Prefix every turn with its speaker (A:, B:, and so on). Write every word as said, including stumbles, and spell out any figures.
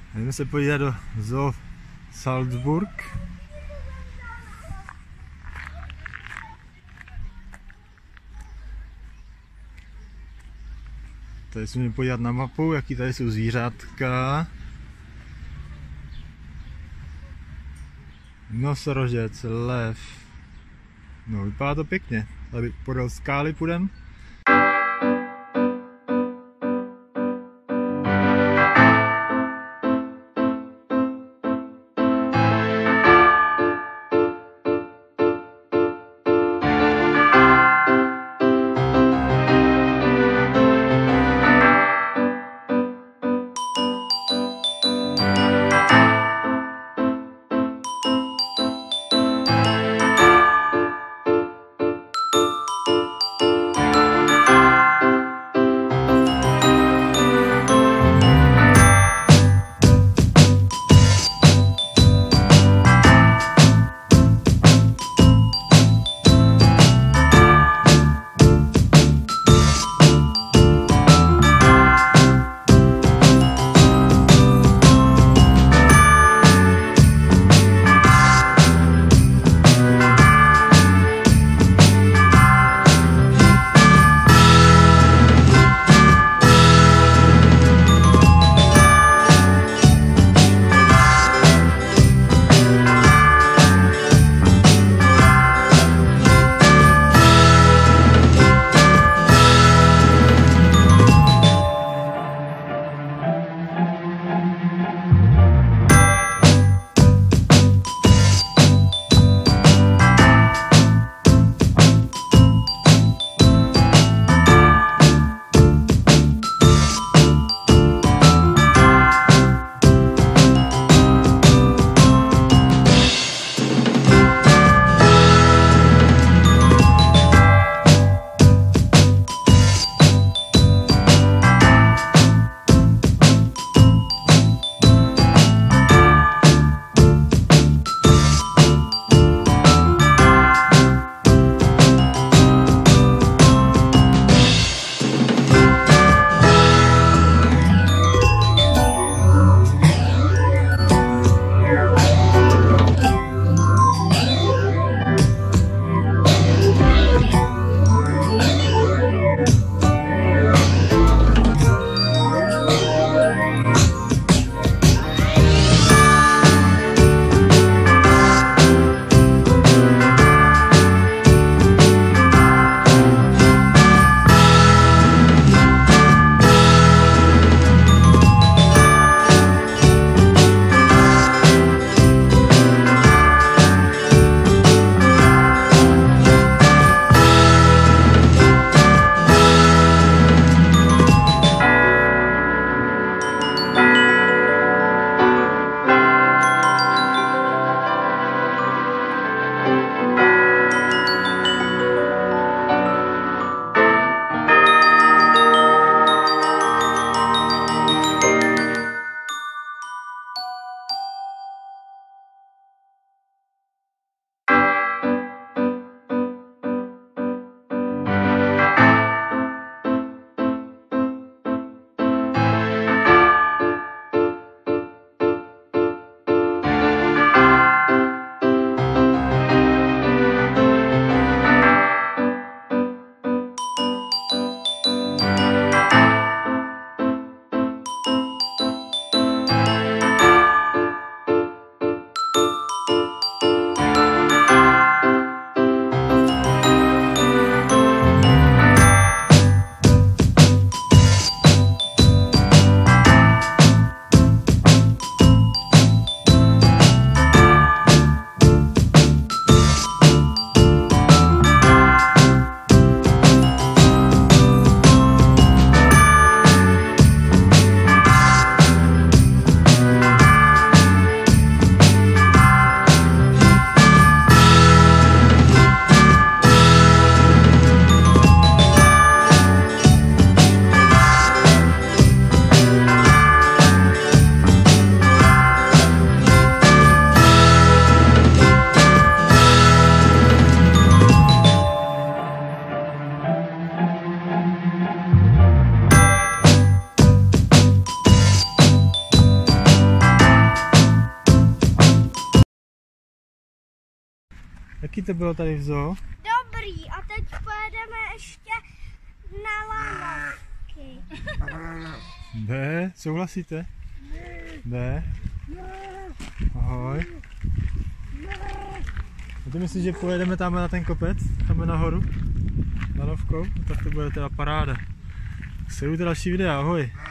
A: Jdeme se podívat do Zoo Salzburg. Tady se můžeme podívat na mapu, jaký tady jsou zvířátka. Nosorožec, lev. No, vypadá to pěkně. Tady podél skály půjdeme. Jaký to bylo tady v zoo?
B: Dobrý, a teď pojedeme ještě na lanovky.
A: Ne, souhlasíte? Ne. Ahoj. A ty myslíš, že pojedeme tam na ten kopec? Tam nahoru? Lanovkou? No tak to bude teda paráda. Sleduju další videa, ahoj.